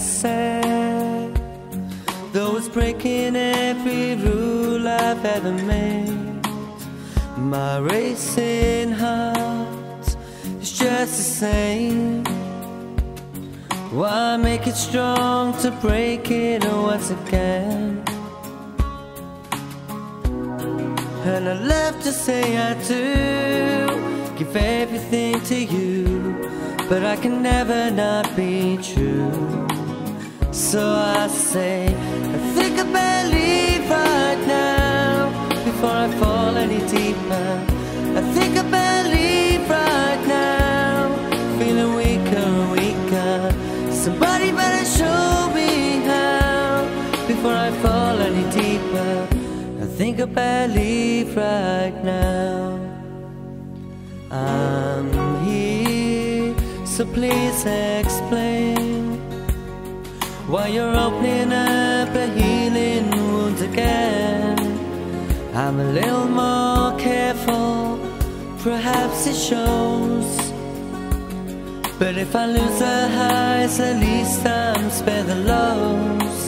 sad, though it's breaking every rule I've ever made. My racing heart is just the same. Why make it strong to break it once again? And I'd love to say I do give everything to you, but I can never not be true. So I say, I think I better leave right now before I fall any deeper. I think I better leave right now, feeling weaker and weaker. Somebody better show me how before I fall any deeper. I think I better leave right now. I'm here, so please explain why you're opening up a healing wound again. I'm a little more careful, perhaps it shows, but if I lose the highs, at least I'm spared the lows.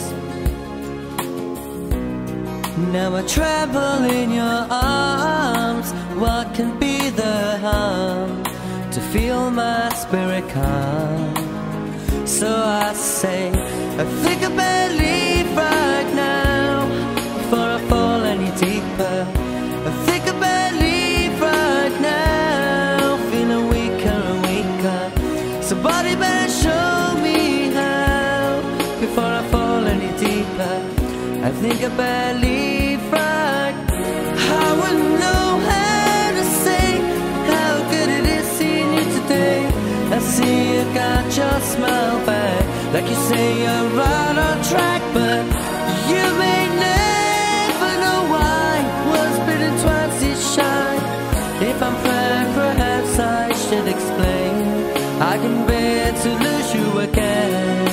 Now I tremble in your arms. What can be the harm to feel my spirit calm? So I say, I think I better leave right now before I fall any deeper. I think I better leave right now, feeling weaker and weaker. Somebody better show me how before I fall any deeper. I think I better leave right. I wouldn't know how to say how good it is seeing you today. I see you got your smile back, like you say you're right on track, but you may never know why. Was bitten twice as shy. If I'm proud, perhaps I should explain. I can bear to lose you again.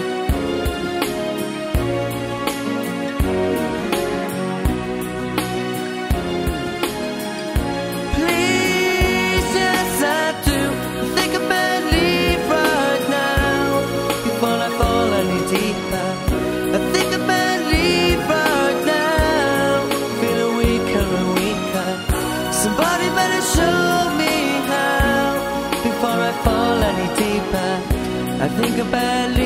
I think I better leave right now, feeling weaker and weaker. Somebody better show me how before I fall any deeper. I think I better leave.